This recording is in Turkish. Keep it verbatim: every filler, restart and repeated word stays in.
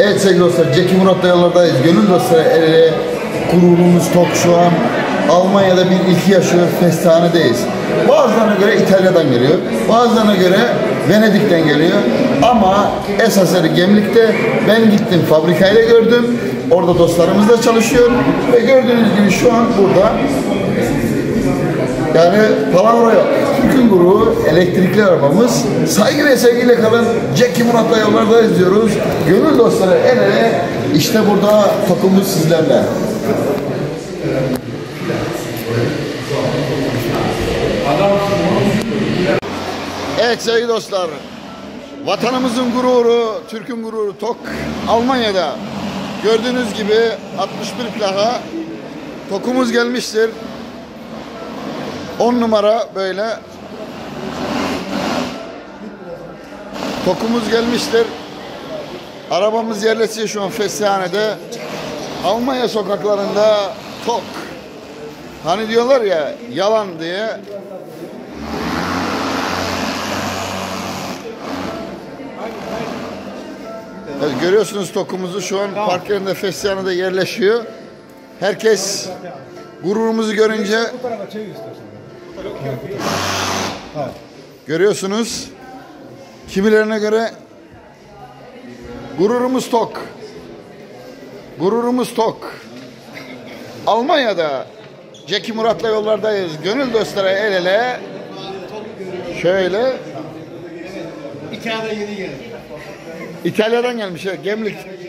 Evet sevgili dostlar, Zeki Murat'la yollardayız. Gönül dostları el ele, gururumuz tok şu an. Almanya'da bir ilki yaşıyor, festanedeyiz. Bazılarına göre İtalya'dan geliyor, bazılarına göre Venedik'ten geliyor. Ama esasları Gemlik'te. Ben gittim, fabrikayla gördüm. Orada dostlarımız da çalışıyor. Ve gördüğünüz gibi şu an burada. Yani palavra yok. Türk'ün gururu elektrikli arabamız. Saygı ve sevgiyle kalın. Zeki Murat'la yollardayız diyoruz. Gönül dostları el ele. İşte burada tokumuz sizlerle. Evet sevgili dostlar. Vatanımızın gururu, Türk'ün gururu Tok. Almanya'da. Gördüğünüz gibi altmış bir plaka tokumuz gelmiştir. on numara böyle tokumuz gelmiştir. Arabamız yerleşiyor şu an Festihane'de. Almanya sokaklarında tok. Hani diyorlar ya yalan diye. Evet, görüyorsunuz tokumuzu şu an park yerinde Festihane'de yerleşiyor. Herkes gururumuzu görünce görüyorsunuz. Kimilerine göre gururumuz tok. Gururumuz tok. Almanya'da Zeki Murat'la yollardayız. Gönül dostları el ele. Şöyle. İtalya'dan yeni geldi. İtalya'dan gelmiş. Gemlik.